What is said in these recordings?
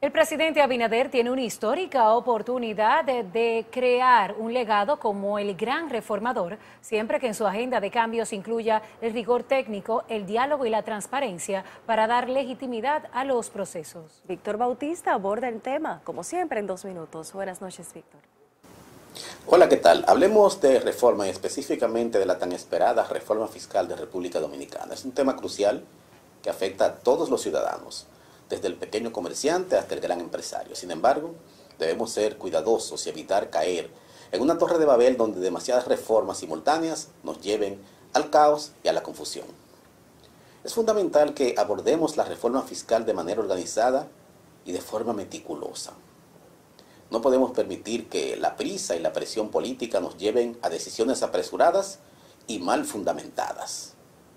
El presidente Abinader tiene una histórica oportunidad de crear un legado como el gran reformador, siempre que en su agenda de cambios incluya el rigor técnico, el diálogo y la transparencia para dar legitimidad a los procesos. Víctor Bautista aborda el tema, como siempre, en 2 minutos. Buenas noches, Víctor. Hola, ¿qué tal? Hablemos de reforma y específicamente de la tan esperada reforma fiscal de República Dominicana. Es un tema crucial que afecta a todos los ciudadanos, desde el pequeño comerciante hasta el gran empresario. Sin embargo, debemos ser cuidadosos y evitar caer en una torre de Babel donde demasiadas reformas simultáneas nos lleven al caos y a la confusión. Es fundamental que abordemos la reforma fiscal de manera organizada y de forma meticulosa. No podemos permitir que la prisa y la presión política nos lleven a decisiones apresuradas y mal fundamentadas.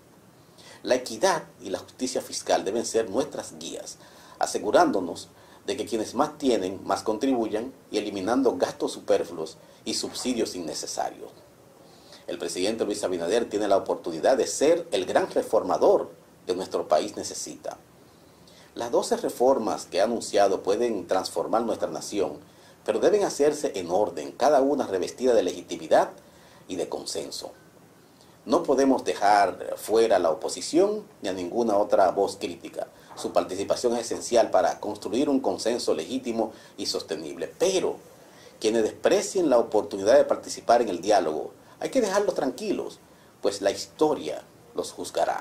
La equidad y la justicia fiscal deben ser nuestras guías, asegurándonos de que quienes más tienen, más contribuyan y eliminando gastos superfluos y subsidios innecesarios. El presidente Luis Abinader tiene la oportunidad de ser el gran reformador que nuestro país necesita. Las 12 reformas que ha anunciado pueden transformar nuestra nación, pero deben hacerse en orden, cada una revestida de legitimidad y de consenso. No podemos dejar fuera a la oposición ni a ninguna otra voz crítica. Su participación es esencial para construir un consenso legítimo y sostenible. Pero quienes desprecien la oportunidad de participar en el diálogo, hay que dejarlos tranquilos, pues la historia los juzgará.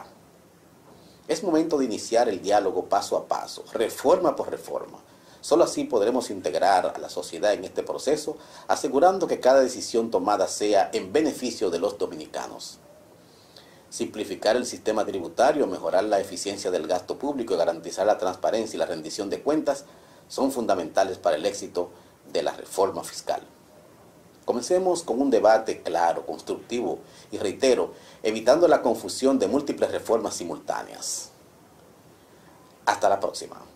Es momento de iniciar el diálogo paso a paso, reforma por reforma. Solo así podremos integrar a la sociedad en este proceso, asegurando que cada decisión tomada sea en beneficio de los dominicanos. Simplificar el sistema tributario, mejorar la eficiencia del gasto público y garantizar la transparencia y la rendición de cuentas son fundamentales para el éxito de la reforma fiscal. Comencemos con un debate claro, constructivo y, reitero, evitando la confusión de múltiples reformas simultáneas. Hasta la próxima.